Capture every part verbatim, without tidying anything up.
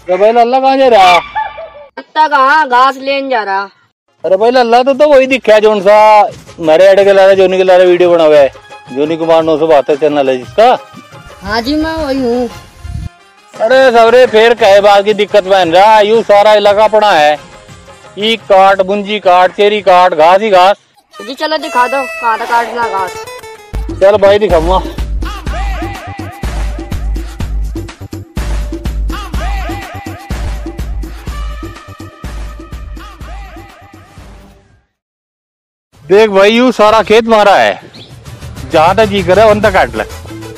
अरे भाई लल्ला कहाँ जा रहा? कुत्ता कहाँ घास लेने जा रहा। अरे भाई लल्ला तो, तो वही दिखा है जोन सा मेरे अड्डे के लारे जोनी के लारे वीडियो बना हुआ है। जोनी कुमार नौ सौ बहत्तर चैनल है जिसका। हाँ जी मैं वही हूँ। अरे सवरे फिर कहे बात की दिक्कत बन रहा, यूं सारा इलाका पड़ा है, ई काट बुंजी काट चेरी काट घास ही घास। जी चलो दिखा दो कहाँ था काटना घास। चल भाई दिखाऊंगा। देख भाई यू सारा खेत मारा है, जहां तक जी करे वहां तक काट ले।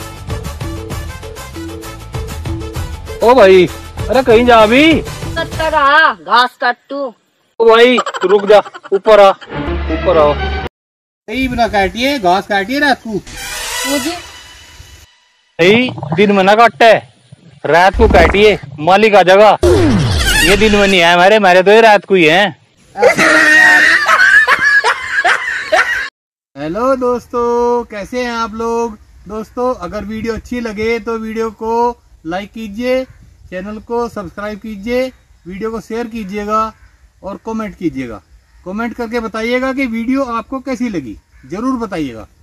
ओ भाई अरे कहीं जा अभी। कुत्ता कहाँ घास काट तू। ओ भाई रुक जा, ऊपर आ ऊपर आओ। सही बिना काटिए घास काटिए रात को। मुझे सही दिन में ना काटे, रात को काटिए, मालिक आ जाएगा। ये दिन में नहीं है हमारे, हमारे तो ये रात को ही है। हेलो दोस्तों, कैसे हैं आप लोग। दोस्तों अगर वीडियो अच्छी लगे तो वीडियो को लाइक कीजिए, चैनल को सब्सक्राइब कीजिए, वीडियो को शेयर कीजिएगा और कमेंट कीजिएगा। कमेंट करके बताइएगा कि वीडियो आपको कैसी लगी, जरूर बताइएगा।